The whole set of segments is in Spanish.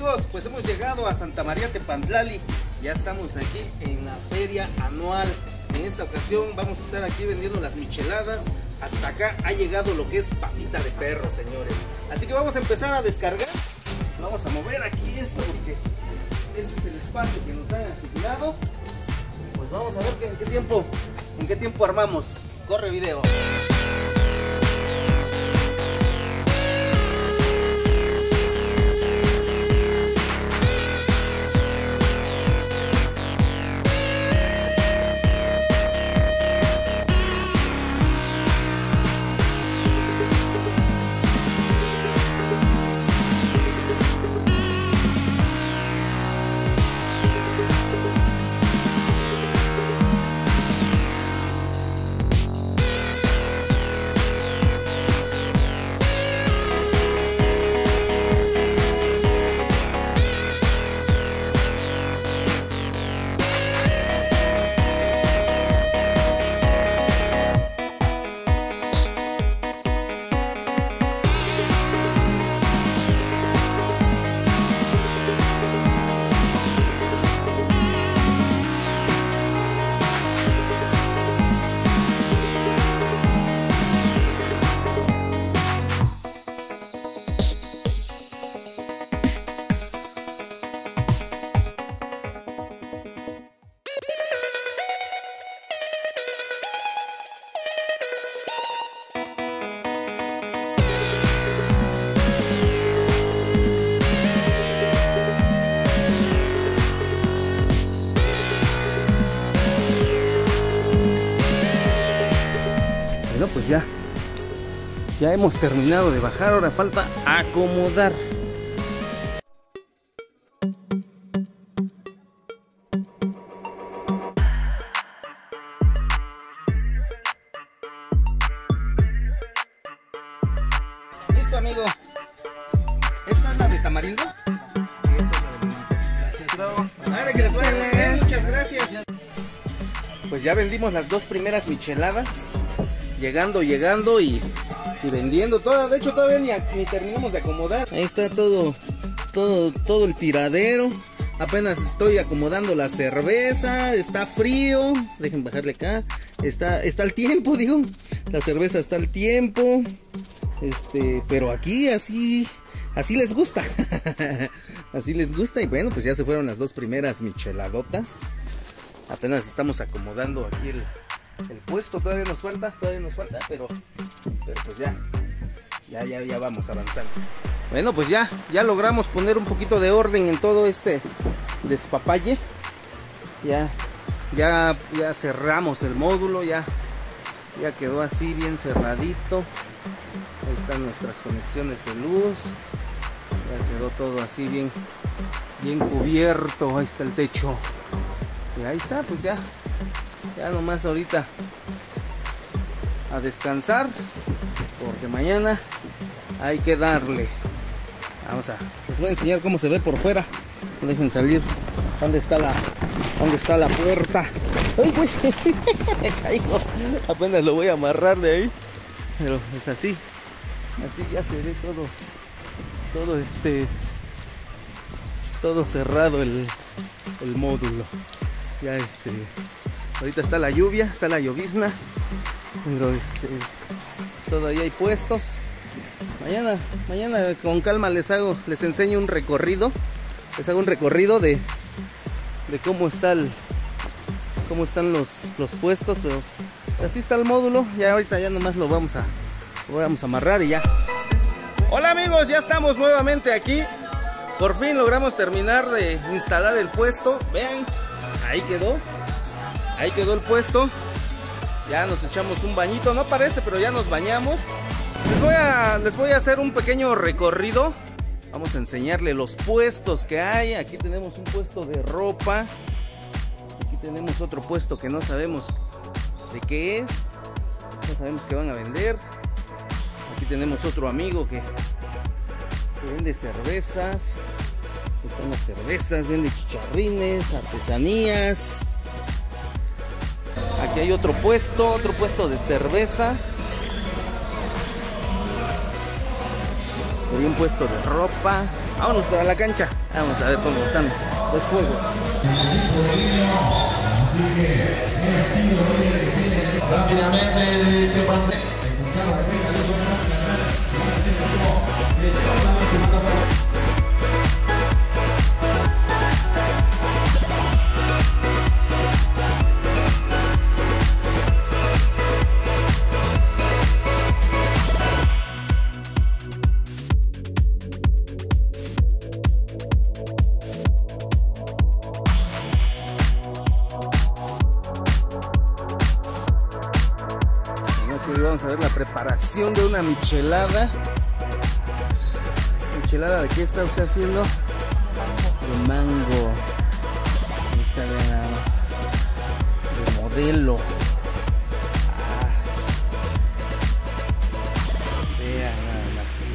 amigos, pues hemos llegado a Santa María Tepantlali. Ya estamos aquí en la feria anual. En esta ocasión vamos a estar aquí vendiendo las micheladas. Hasta acá ha llegado lo que es patita de perro, señores. Así que vamos a empezar a descargar. Vamos a mover aquí esto porque este es el espacio que nos han asignado. Pues vamos a ver en qué tiempo armamos. Corre video. Bueno, pues ya hemos terminado de bajar, ahora falta acomodar. Listo, amigo. ¿Esta es la de tamarindo? Y esta es la de limón. Gracias. Vale, que les vaya muy bien, muchas gracias. Pues ya vendimos las dos primeras micheladas. Llegando y vendiendo toda. De hecho todavía ni terminamos de acomodar. Ahí está todo el tiradero. Apenas estoy acomodando la cerveza. Está frío. Dejen bajarle acá. Está al tiempo, digo. La cerveza está al tiempo. Pero aquí así les gusta. Así les gusta. Y bueno, pues ya se fueron las dos primeras micheladotas. Apenas estamos acomodando aquí el puesto. Todavía nos falta, pero pues ya vamos avanzando. Bueno, pues ya logramos poner un poquito de orden en todo este despapalle. Ya cerramos el módulo, ya quedó así bien cerradito. Ahí están nuestras conexiones de luz. Ya quedó todo así bien cubierto. Ahí está el techo. Y ahí está, pues ya nomás ahorita a descansar, porque mañana hay que darle. Les voy a enseñar cómo se ve por fuera. Dejen salir. ¿Dónde está la puerta? ¡Ay, güey! Me caigo. Apenas lo voy a amarrar de ahí. Pero es así ya se ve todo cerrado el módulo. Ya ahorita está la lluvia, está la llovizna, pero todavía hay puestos. Mañana con calma les enseño un recorrido. Les hago un recorrido de cómo están los puestos, pero pues así está el módulo. Ya ahorita nomás lo vamos a amarrar y ya. Hola amigos, ya estamos nuevamente aquí. Por fin logramos terminar de instalar el puesto. Vean, ahí quedó el puesto. Ya nos echamos un bañito, no parece, pero ya nos bañamos. Les voy a hacer un pequeño recorrido. Vamos a enseñarle los puestos que hay. Aquí tenemos un puesto de ropa. Aquí tenemos otro puesto que no sabemos de qué es. No sabemos qué van a vender. Aquí tenemos otro amigo que vende cervezas. Están las cervezas, vende chicharrines, artesanías. Aquí hay otro puesto de cerveza. Hay un puesto de ropa. Vámonos para la cancha. Vamos a ver cómo están los juegos. Vamos a ver la preparación de una michelada. ¿Michelada de qué está usted haciendo? De mango. Ahí está, vean nada más. De modelo. Vean nada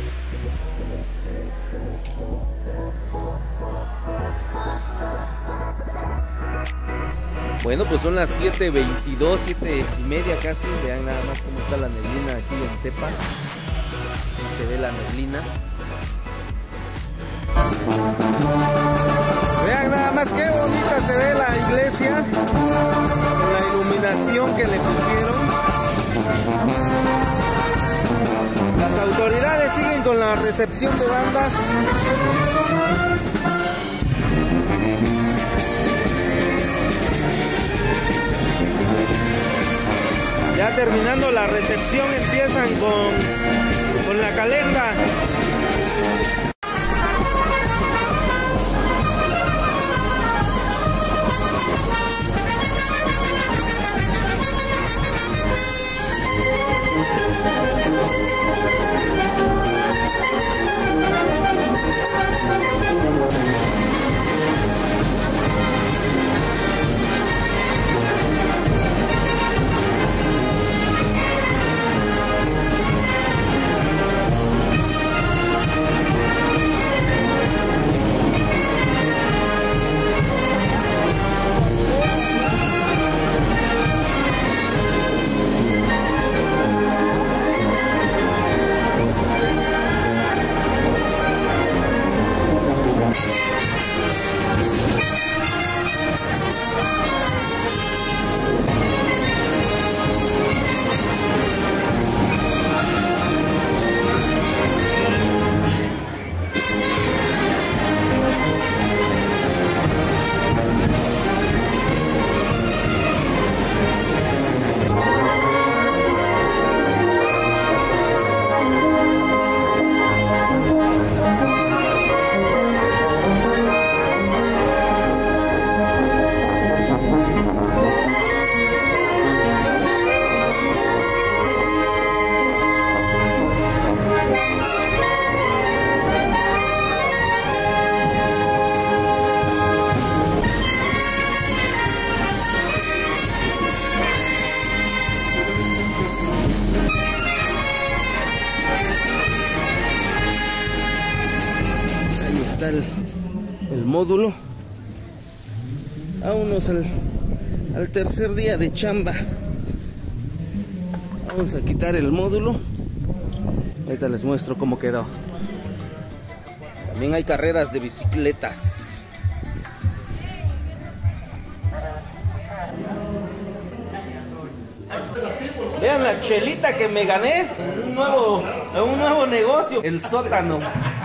más. Bueno, pues son las 7:22, 7:30 casi. Vean nada más cómo está la neblina aquí en Tepa. Así se ve la neblina. Vean nada más qué bonita se ve la iglesia con la iluminación que le pusieron. Las autoridades siguen con la recepción de bandas. Ya terminando la recepción empiezan con la calenda. El módulo. Vámonos al tercer día de chamba. Vamos a quitar el módulo. Ahorita les muestro cómo quedó. También hay carreras de bicicletas. Vean la chelita que me gané en un nuevo negocio, el sótano.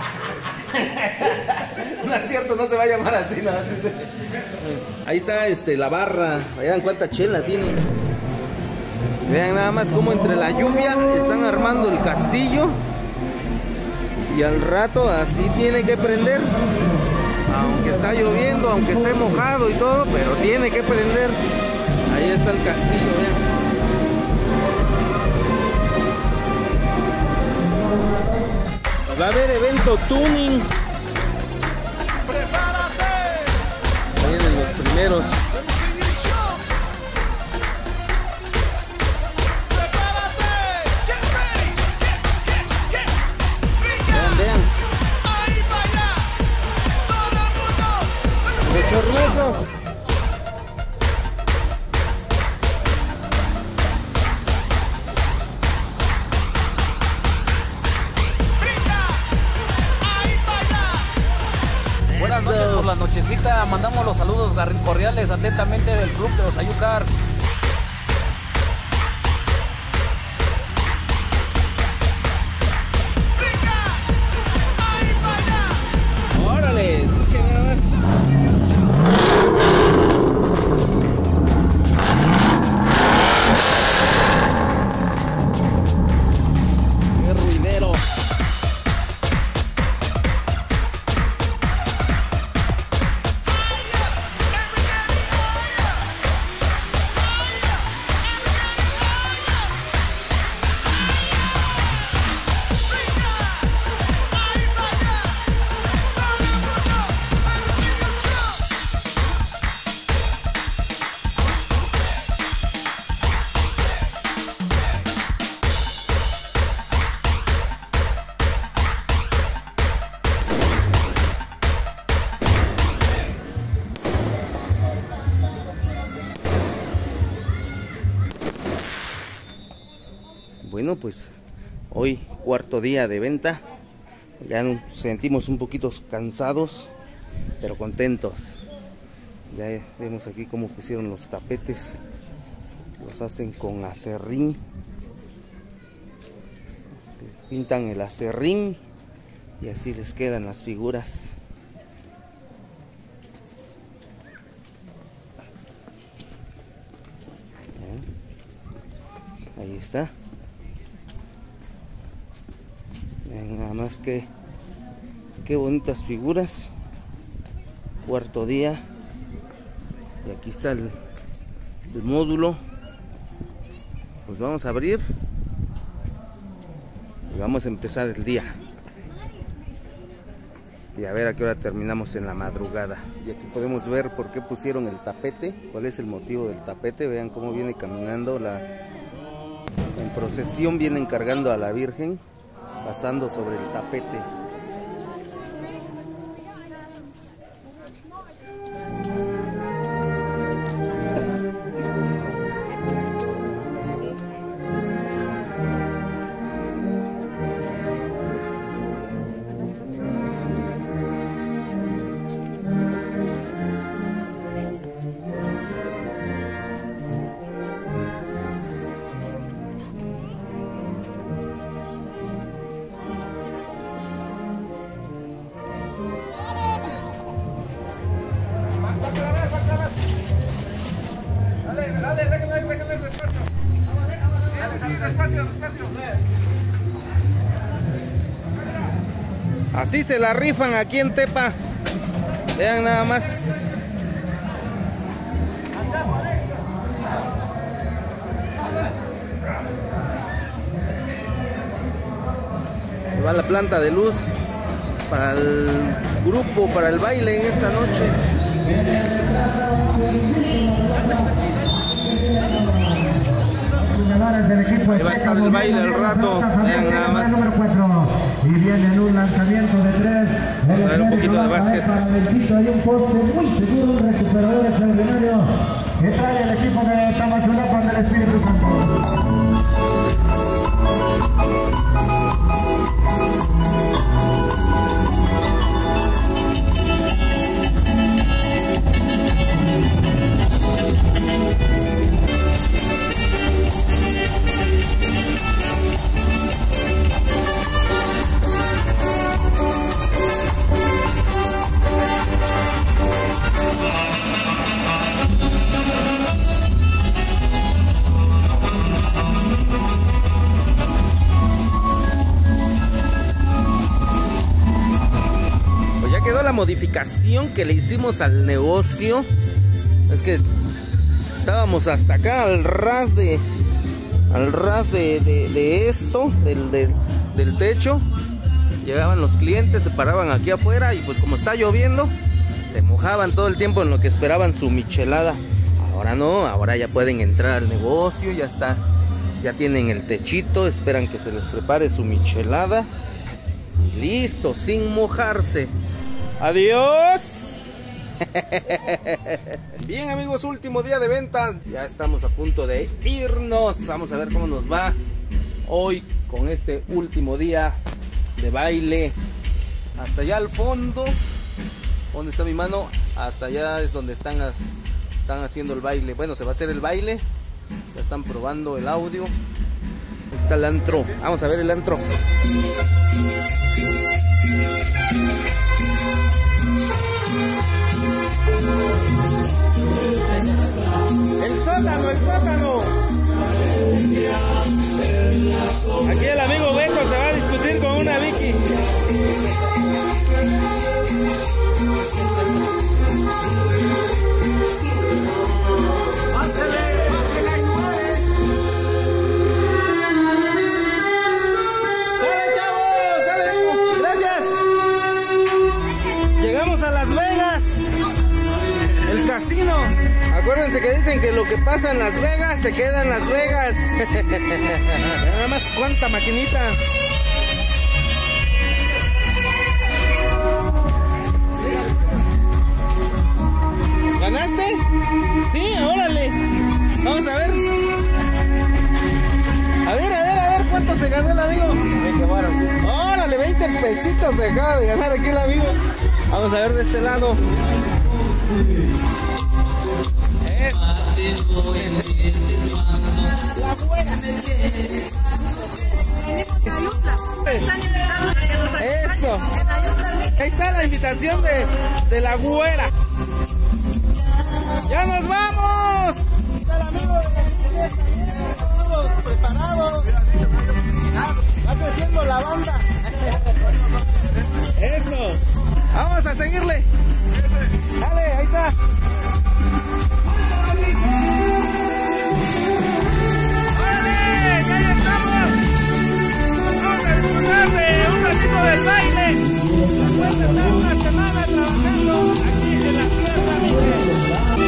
No es cierto, no se va a llamar así, no. Ahí está la barra. Vean cuánta chela tiene. Vean nada más cómo entre la lluvia están armando el castillo. Y al rato así tiene que prender. Aunque está lloviendo, aunque esté mojado y todo, pero tiene que prender. Ahí está el castillo, vean. Va a haber evento tuning. ¡Prepárate! Vienen los primeros. Vean, vean. Bochornoso. Buenas noches por la nochecita. Mandamos los saludos cordiales atentamente del Club de los Ayucars. Órale, escuchen nada más. Qué ruidero. Bueno, pues hoy cuarto día de venta. Ya nos sentimos un poquito cansados, pero contentos. Ya vemos aquí cómo pusieron los tapetes. Los hacen con acerrín. Pintan el acerrín y así les quedan las figuras. Ahí está. Nada más que qué bonitas figuras. Cuarto día. Y aquí está el módulo. Pues vamos a abrir y vamos a empezar el día. Y a ver a qué hora terminamos en la madrugada. Y aquí podemos ver por qué pusieron el tapete. Cuál es el motivo del tapete. Vean cómo viene caminando en procesión, vienen cargando a la Virgen, pasando sobre el tapete. Así se la rifan aquí en Tepa. Vean nada más. Va la planta de luz para el grupo, para el baile en esta noche. Ahí va a estar el baile al rato. Vean nada más. Y viene en un lanzamiento de 3. Vamos a ver un poquito de básquet. Hay un poste muy seguro, un recuperador extraordinario que trae el equipo de Tamazulapan del Espíritu Santo. Modificación que le hicimos al negocio. Es que estábamos hasta acá al ras de esto del techo. Llegaban los clientes, se paraban aquí afuera y pues como está lloviendo se mojaban todo el tiempo en lo que esperaban su michelada. Ahora no, ahora ya pueden entrar al negocio, ya está, ya tienen el techito, esperan que se les prepare su michelada y listo, sin mojarse. Adiós. Bien amigos, último día de venta. Ya estamos a punto de irnos. Vamos a ver cómo nos va hoy con este último día de baile. Hasta allá al fondo donde está mi mano, hasta allá es donde están haciendo el baile. Bueno, se va a hacer el baile. Ya están probando el audio. Ahí está el antro. Vamos a ver el antro. El sótano, el sótano. Aquí el amigo Beto se va a discutir con una Vicky. Casino. Acuérdense que dicen que lo que pasa en Las Vegas se queda en Las Vegas. Nada más cuánta maquinita. ¿Ganaste? Sí, órale. Vamos a ver. A ver cuánto se ganó el amigo. 20 varos. Órale, 20 pesitos se acaba de ganar aquí el amigo. Vamos a ver de este lado. Eso. Ahí está la invitación de la güera. ¡Ya nos vamos! Está el amigo de la fiesta, todos preparados. Va creciendo la banda. Eso. Vamos a seguirle. Dale, ahí está. ¡Órale! ¡Ya estamos! Vamos a disfrutar de un ratito del baile. Después de estar una semana trabajando aquí en la tierra, Miguel.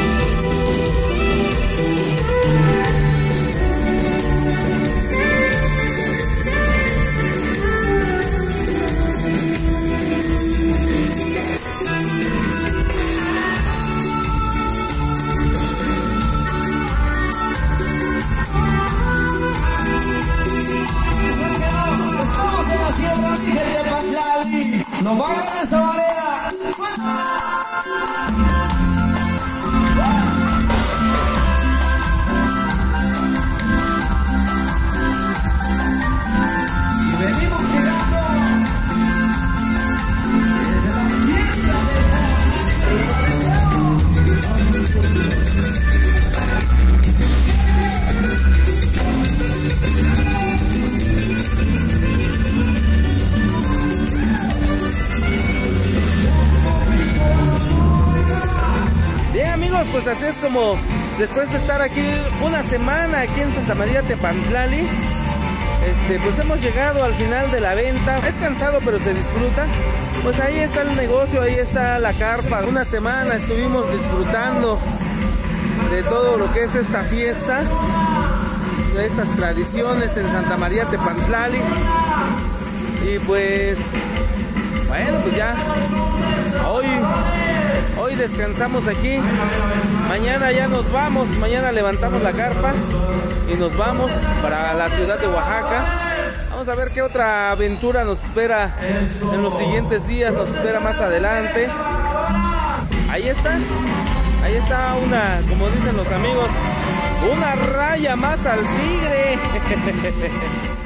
¡Nos vamos a esa manera! Y venimos llegando desde la sierra Bien, amigos, pues así es como después de estar aquí una semana aquí en Santa María Tepantlali, pues hemos llegado al final de la venta. Es cansado pero se disfruta. Pues ahí está el negocio, ahí está la carpa. Una semana estuvimos disfrutando de todo lo que es esta fiesta, de estas tradiciones en Santa María Tepantlali. Y pues bueno, pues ya hoy descansamos aquí. Mañana ya nos vamos, mañana levantamos la carpa y nos vamos para la ciudad de Oaxaca. Vamos a ver qué otra aventura nos espera en los siguientes días, nos espera más adelante. Ahí está una, como dicen los amigos, una raya más al tigre.